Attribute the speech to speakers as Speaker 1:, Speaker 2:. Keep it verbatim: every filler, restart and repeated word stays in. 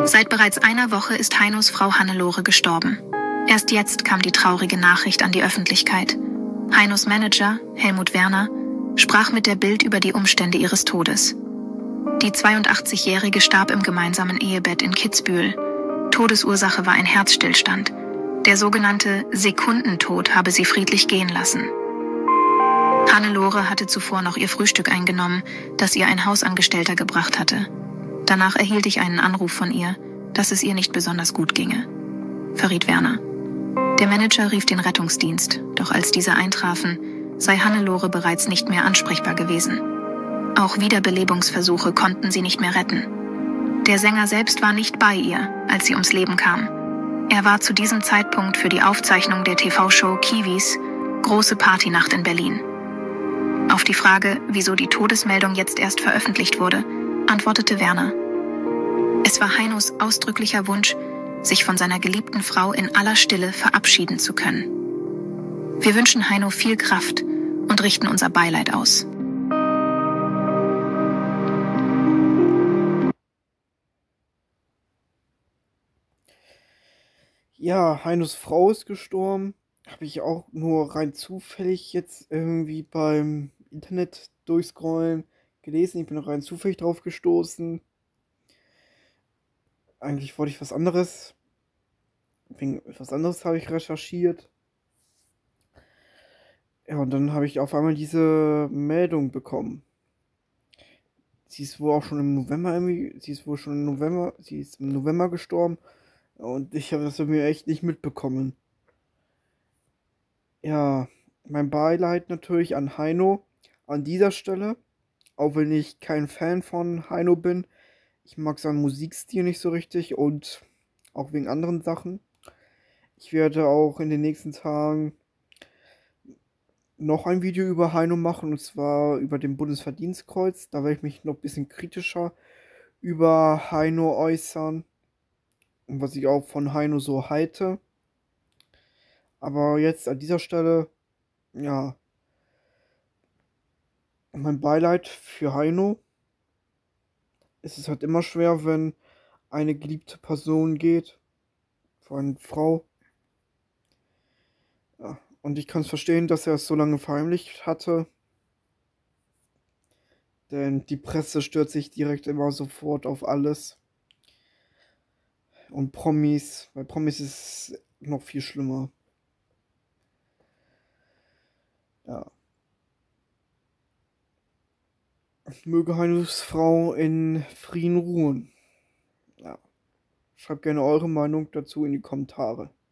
Speaker 1: Seit bereits einer Woche ist Heinos Frau Hannelore gestorben. Erst jetzt kam die traurige Nachricht an die Öffentlichkeit. Heinos Manager, Helmut Werner, sprach mit der Bild über die Umstände ihres Todes. Die zweiundachtzigjährige starb im gemeinsamen Ehebett in Kitzbühel. Todesursache war ein Herzstillstand. Der sogenannte Sekundentod habe sie friedlich gehen lassen. Hannelore hatte zuvor noch ihr Frühstück eingenommen, das ihr ein Hausangestellter gebracht hatte. Danach erhielt ich einen Anruf von ihr, dass es ihr nicht besonders gut ginge, verriet Werner. Der Manager rief den Rettungsdienst, doch als diese eintrafen, sei Hannelore bereits nicht mehr ansprechbar gewesen. Auch Wiederbelebungsversuche konnten sie nicht mehr retten. Der Sänger selbst war nicht bei ihr, als sie ums Leben kam. Er war zu diesem Zeitpunkt für die Aufzeichnung der T V-Show Kiwis Große Partynacht in Berlin. Auf die Frage, wieso die Todesmeldung jetzt erst veröffentlicht wurde, antwortete Werner: Es war Heinos ausdrücklicher Wunsch, sich von seiner geliebten Frau in aller Stille verabschieden zu können. Wir wünschen Heino viel Kraft und richten unser Beileid aus.
Speaker 2: Ja, Heinos Frau ist gestorben. Habe ich auch nur rein zufällig jetzt irgendwie beim Internet durchscrollen gelesen. Ich bin rein zufällig drauf gestoßen. Eigentlich wollte ich was anderes. Wegen was anderes habe ich recherchiert. Ja, und dann habe ich auf einmal diese Meldung bekommen. Sie ist wohl auch schon im November irgendwie. Sie ist wohl schon im November. Sie ist im November gestorben. Und ich habe das mir echt nicht mitbekommen. Ja, mein Beileid natürlich an Heino an dieser Stelle. Auch wenn ich kein Fan von Heino bin. Ich mag seinen Musikstil nicht so richtig und auch wegen anderen Sachen. Ich werde auch in den nächsten Tagen noch ein Video über Heino machen, und zwar über den Bundesverdienstkreuz. Da werde ich mich noch ein bisschen kritischer über Heino äußern und was ich auch von Heino so halte. Aber jetzt an dieser Stelle, ja, mein Beileid für Heino. Es ist halt immer schwer, wenn eine geliebte Person geht, vor eine Frau. Ja, und ich kann es verstehen, dass er es so lange verheimlicht hatte. Denn die Presse stürzt sich direkt immer sofort auf alles. Und Promis, bei Promis ist es noch viel schlimmer. Ja. Möge Heinos Frau in Frieden ruhen. Ja. Schreibt gerne eure Meinung dazu in die Kommentare.